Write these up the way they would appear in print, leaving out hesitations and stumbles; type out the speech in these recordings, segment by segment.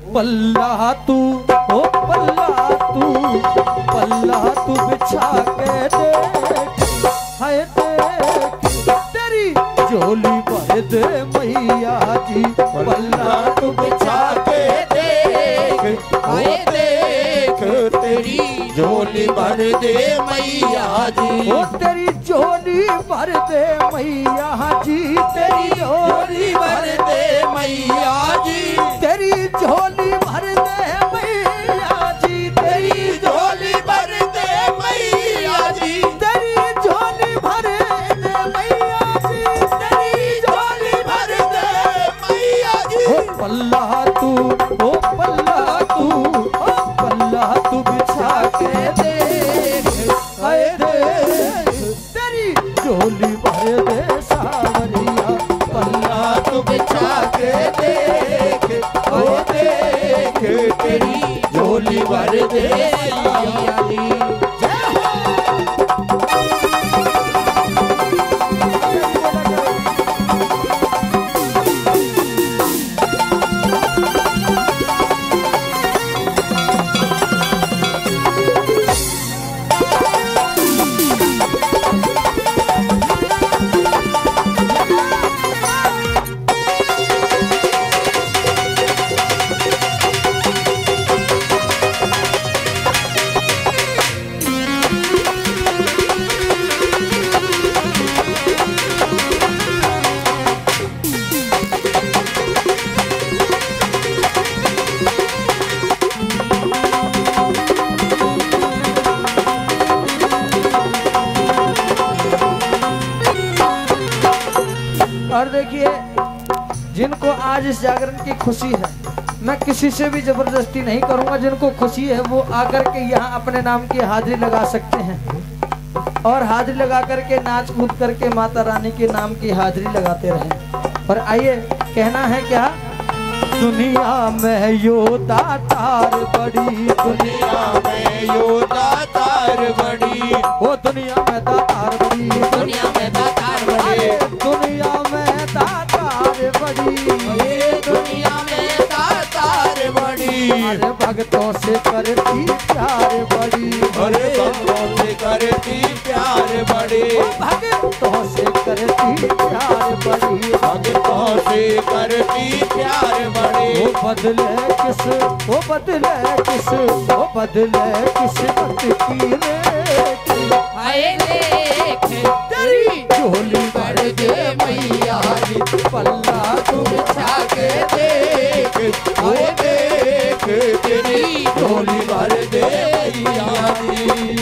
पल्ला तू ओ पल्ला तू बिछा के देख, हाय देख तेरी झोली भर दे मैया जी। पल्ला तू बिछा के देख, हाय देख तेरी झोली भर दे मैया जी। ओ तेरी झोली भर दे मैया जी, तेरी झोली भर दे मैया जी, तेरी झोली भर दे मैया जी, तेरी झोली भर दे मैया जी, तेरी झोली भर दे मैया जी, तेरी झोली भर दे मैया जी। ओ पल्ला तू ओ पल्ला तू बिछा के देख, हाय देख तेरी झोली भर दे सावरिया। पल्ला तू बिछा के देख, ओ देख तेरी झोली भर दे मैया जी। और देखिए, जिनको आज इस जागरण की खुशी है, मैं किसी से भी जबरदस्ती नहीं करूंगा। जिनको खुशी है वो आकर के यहाँ अपने नाम की हाजिरी लगा सकते हैं और हाजिरी लगा करके नाच कूद करके माता रानी के नाम की हाजिरी लगाते रहें। और आइए, कहना है क्या, दुनिया में यो दातार बड़ी, दुनिया में यो दातार बड़ी, ओ दुनिया में दातार बड़ी, दुनिया में दातार बड़ी, दुनिया में दातार बड़ी, दुनिया में दातार बड़ी। अरे भक्तों से करती प्यार बड़ी, अरे भक्तों से करती प्यार बड़ी, भक्तों से करती प्यार बड़ी, भक्तों से करती प्यार बड़ी। वो बदले किस, वो बदले किस, वो बदले किस्मत की रेखी, हाय देख तेरी झोली भर दे मैया जी। पल्ला तू बिछा के देख, हाय देख तेरी झोली भर दे मैया जी।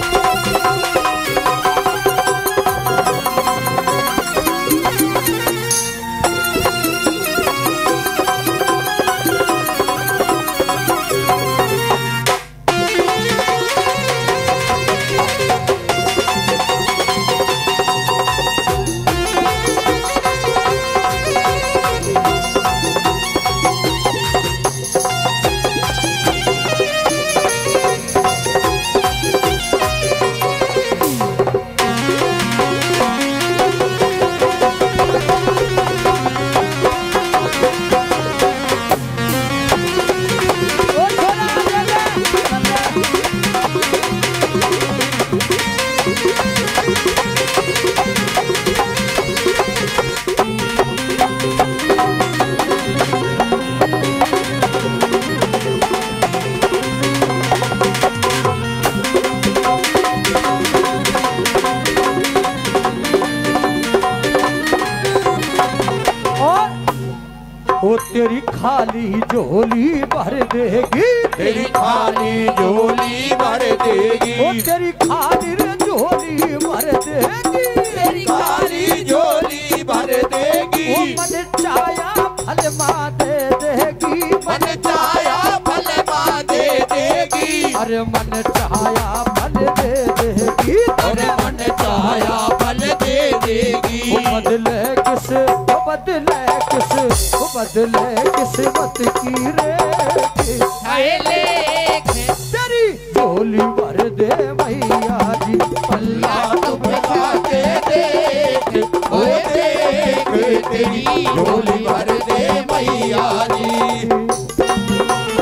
वो तेरी खाली झोली भर देगी, तेरी खाली झोली भर देगी, वो तेरी खाली झोली भर देगी, तेरी खाली झोली भर देगी। वो मन चाया फल माँ दे देगी, मन चाया फल माँ दे देगी, अरे मन चाया फल दे देगी, अरे मन चाया फल दे देगी। वो बदले किस, वो बदले किस, वो बदले किस्मत की रेखी, हाय लेख तेरी झोली भर दे मैया जी। पल्ला तू बिछा के देख, ओ देख तेरी झोली भर दे मैया जी।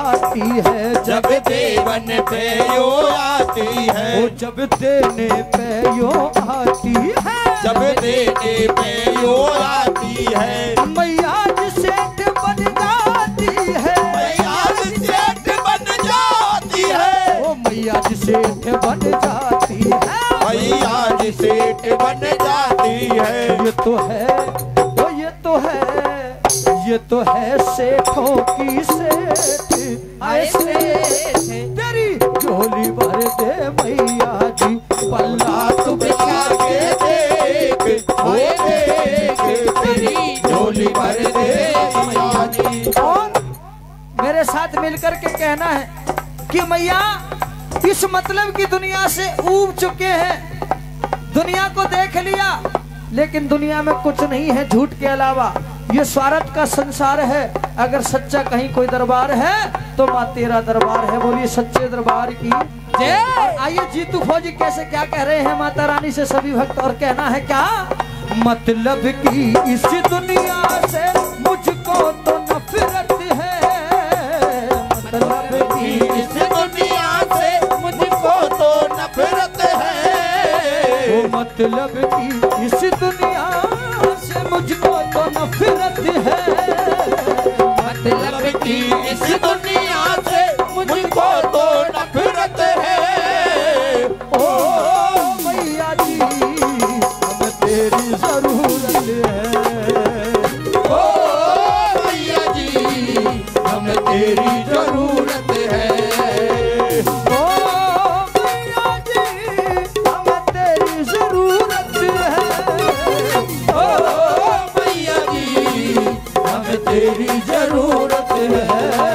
आती है, जब देवन पे यो आती है, वो जब देने पे यो आती है, जब देने पे यो आती है। मैया जी सेठ बन जाती है, मैया जी सेठ बन जाती है, ओ मैया जी सेठ बन जाती है, मैया जी सेठ बन जाती है। ये तो है, ओ ये तो है, ये तो है सेठों की सेठ, ऐसे तेरी झोली भर दे मैया जी, पल्ला तू बिछा के देख, ओ देख, तेरी झोली भर दे मैया जी। और मेरे साथ मिलकर के कहना है कि मैया इस मतलब की दुनिया से ऊब चुके हैं, दुनिया को देख लिया लेकिन दुनिया में कुछ नहीं है झूठ के अलावा, ये स्वार्थ का संसार है। अगर सच्चा कहीं कोई दरबार है तो माँ तेरा दरबार है, बोलिए सच्चे दरबार की जय। आइए जीतू फौजी कैसे क्या कह रहे हैं माता रानी से सभी भक्त, और कहना है क्या, मतलब की इस दुनिया से मुझको तो नफरत है, मतलब की इस दुनिया से मुझको तो नफरत है, वो मतलब की इस दुनिया से मुझको तो नफरत है, मतलब कि इस दुनिया से मुझको तो नफरत है। ओ मैया जी हमें तेरी जरूरत है, ओ मैया जी हमें तेरी जरूरत है, ओ मैया जी हमें तेरी जरूरत है, ओ मैया जी हमें तेरी जरूरत है।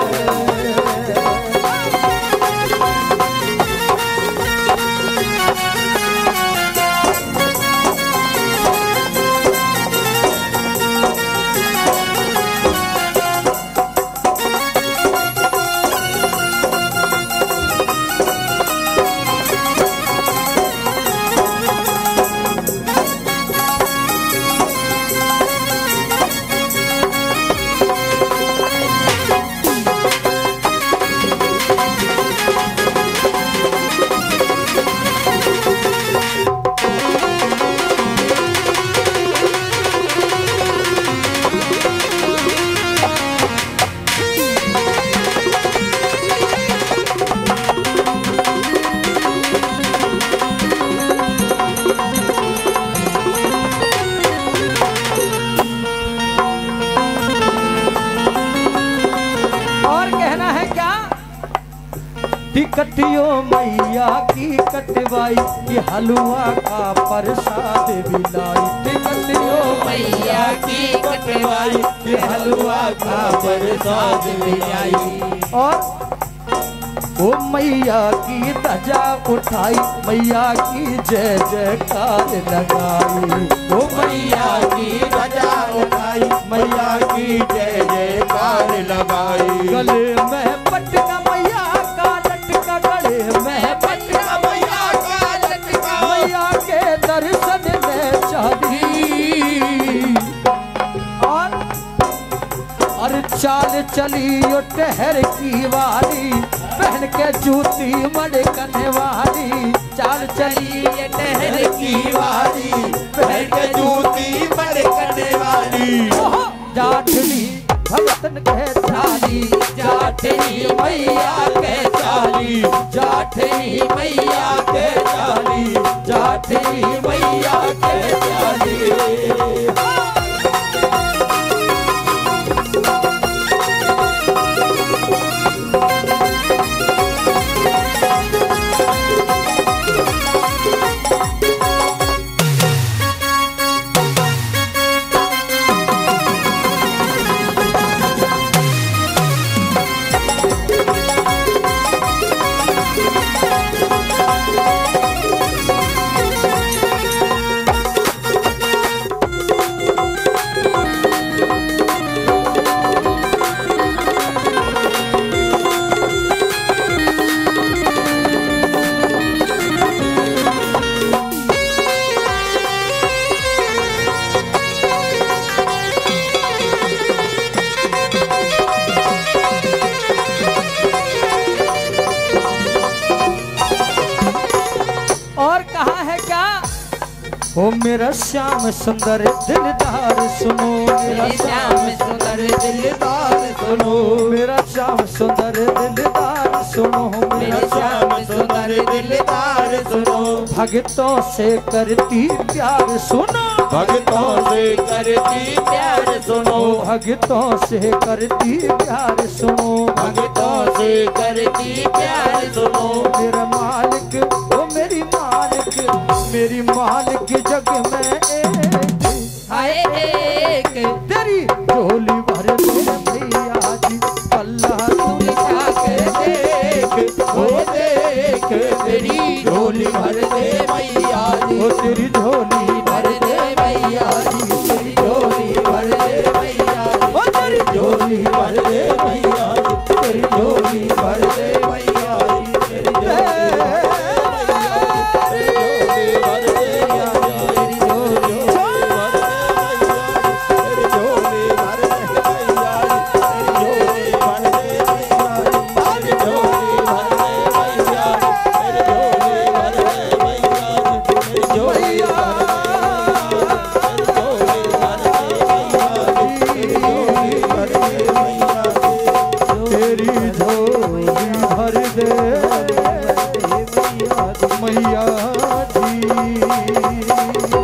कटियो मैया की कटवाई, ये हलवा का प्रसाद बिलाई, कटियो मैया की कटवाई, ये हलवा का प्रसाद बिलाई। और ओ मैया की ध्वजा उठाई, मैया की जय जयकार लगाई, ओ मैया की ध्वजा उठाई, मैया की जय जयकार लगाई। गले में पटका मैया का लटका, गले में पटका मैया का लटका, मैया के दर्शन में चली। और चाल चली ओ टहर की वाली, पहन के जूती मड़कने वाली, चाल चली टहर की वाली, पहन के जूती मड़कने वाली। जाठनी भगतन के चाली, जाठनी मैया के चाली, जाठनी मैया के चाली, जाठनी मैया के चाली। और कहा है क्या? ओ मेरा श्याम सुंदर दिलदार सुनो, मेरा श्याम सुंदर दिलदार सुनो, मेरा श्याम सुंदर दिलदार सुनो, मेरा श्याम सुंदर दिलदार सुनो। भक्तों से करती प्यार सुनो, भक्तों से करती प्यार सुनो, भक्तों से करती प्यार सुनो, भक्तों से करती प्यार सुनो। मेरा मालिक ओ मेरी मालिक, मेरी मालिक जग में एक हाय एक तेरी झोली भर दे भैया जी, अल्लाह उठा के देख, ओ देख तेरी झोली भर दे मैया जी, ओ तेरी झोली भर दे मैया जी, तेरी झोली भर दे मैया जी, ओ तेरी झोली भर दे मैया जी, तेरी झोली भर दे मैया जी, तेरी झोली मैया जी।